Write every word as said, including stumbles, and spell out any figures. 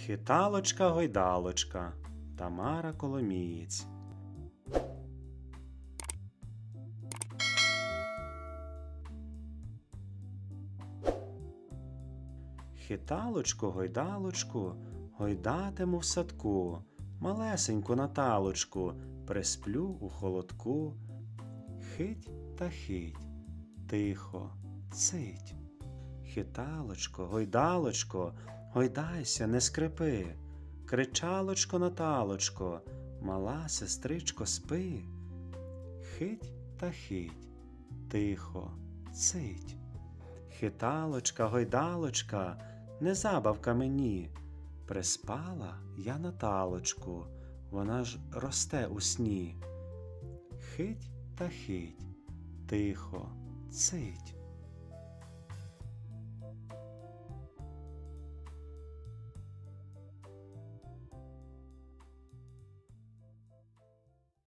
Хиталочка-гойдалочка, Тамара Коломієць. Хиталочку, гойдалочку, гойдатиму в садку, малесеньку Наталочку присплю у холодку. Хить та хить, тихо, цить. Хиталочко, гойдалочко, гойдайся, не скрипи. Кричалочко, Наталочко, мала сестричко, спи. Хить та хить, тихо, цить. Хиталочка, гойдалочка, не забавка мені. Приспала я Наталочку, вона ж росте у сні. Хить та хить, тихо, цить.